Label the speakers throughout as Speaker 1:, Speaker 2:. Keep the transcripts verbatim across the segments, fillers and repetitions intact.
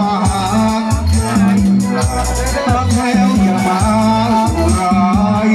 Speaker 1: ว่ารักแล้วอย่ามาร้าย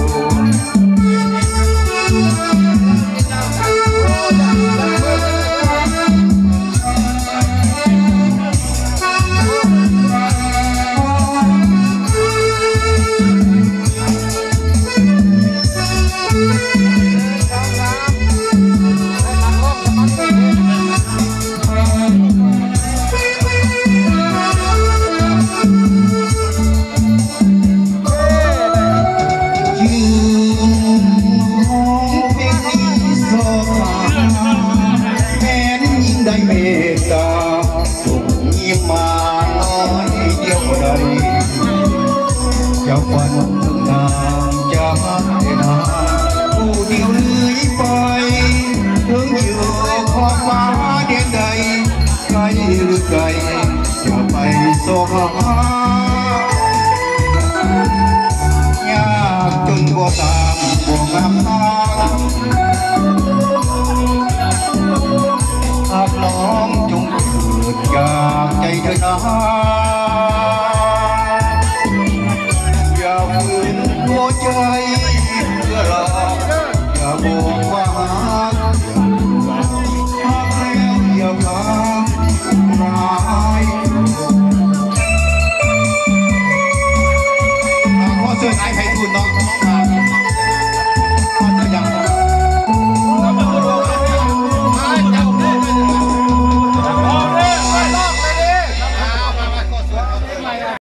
Speaker 1: จะฝันนานจะหักนานผู้เดียวเลื่อยไปถึงอยู่ขอบฟ้าเดียนใดไกลหรือไกลจะไปโซหายากจนบ่ตามบ่งามตาหากน้องจงเกิดอยากใจเธอนาหัวใจเพื่อเราอย่าบอกว่าหักหักแล้วอย่าพักร้ายขอเสื้อสายไข่ทุนเนาะ